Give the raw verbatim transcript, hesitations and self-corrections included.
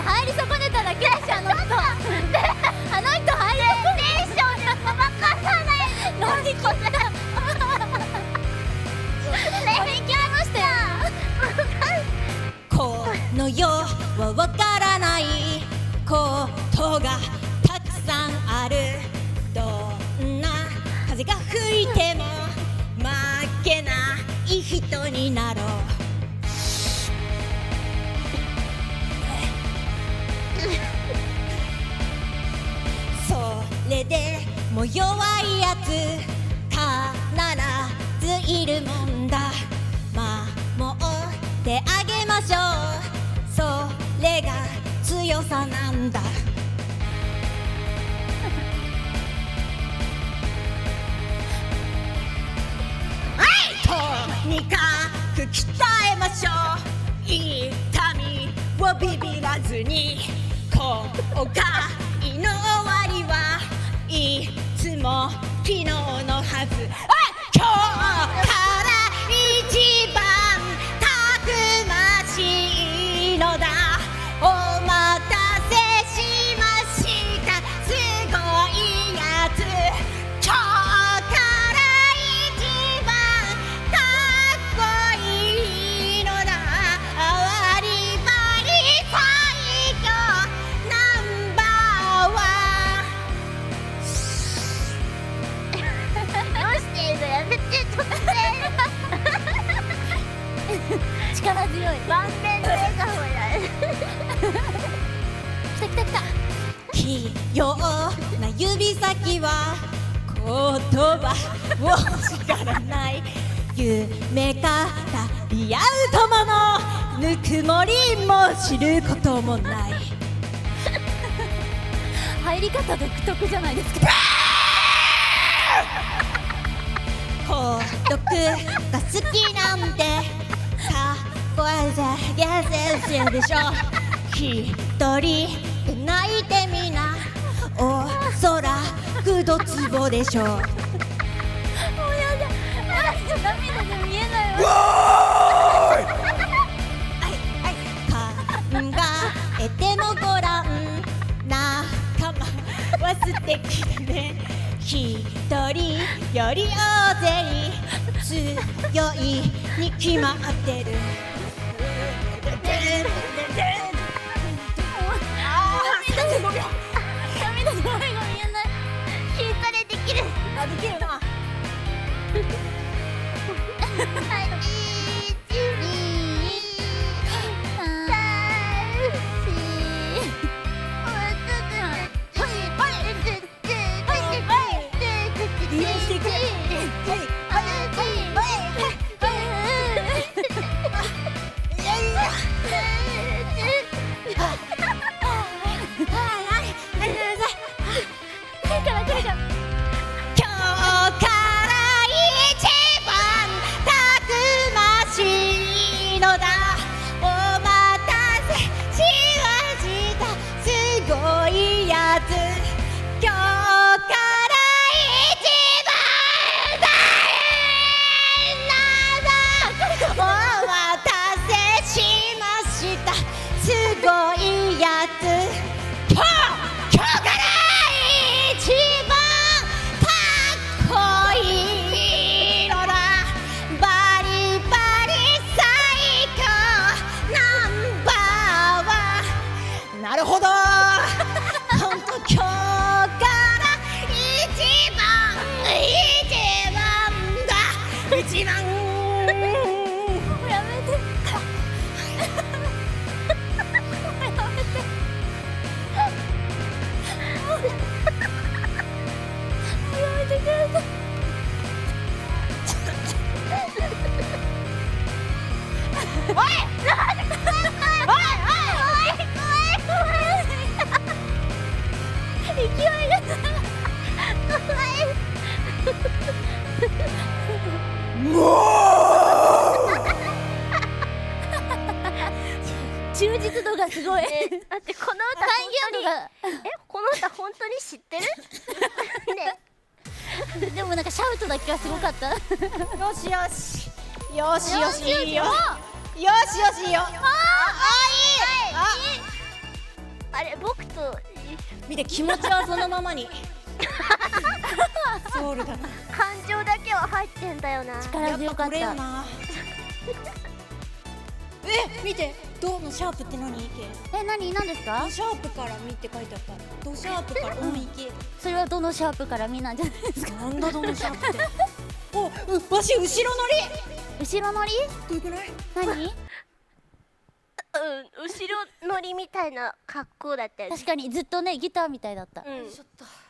入り損ねただけでしょ、あの人。あの人入り損ねテンションでごまかさない。乗り切った。乗り切りましたよ。 この世はわからないことがたくさんある。どんな風が吹いても負けない人になろう。それでも弱いやつ必ずいるもんだ。守ってあげましょう。それが強さなんだ。とにかく鍛えましょう。痛みをビビらずに。後悔の終わりはいつも昨日のはず。今日から一番たくましいのだ。お待たせしました。すごいやつ。今日から一番かっこいいのだ。あわりばり最強ナンバーワン。 どうしているのやめて、突然。力強い。満面の笑顔や。来た来た来た。 器用な指先は言葉を叱らない。夢からリアウトものぬくもりも知ることもない。 入り方独特じゃないですか。 孤独が好きなんてかっこえぜゲセンでしょ。一人で泣いてみな。おそらくドツボでしょう。 もうやだ。涙で見えないわ。 考えてもごらん。仲間は素敵だね。一人より大勢強いに決まってる。 涙でごめんが見えない。筋トレできる。 あ、できるな。 はい、いち、に、さん、し、 利用していく。なるほど。ほんと今日から一番一番だ。一番。 もうやめて。もうやめて。もうやめてください。おい。勢いがもう忠実度がすごい。 だってこの歌還元度がえこの歌本当に知ってる？ね。 でもなんかシャウトだけはすごかった。 よしよしよしよしいいよ。よしよしいいよ。ああいい。ああれ僕と見て、気持ちはそのままにソウルだな。 感情だけは入ってんだよな。 やっ力強かった。 ぱこれよな。え、見て、ドのシャープって何？イケえ、何何ですかド？シャープからミって書いてあった。ドシャープからオンイケ。 それはどのシャープからミなんじゃないですか？ なんだドのシャープって。お、う、わし後ろ乗り。 後ろ乗り？ かっこよくない？ 何？ うん、後ろ乗りみたいな格好だったよね。 確かにずっとねギターみたいだった。 うん。 ちょっと。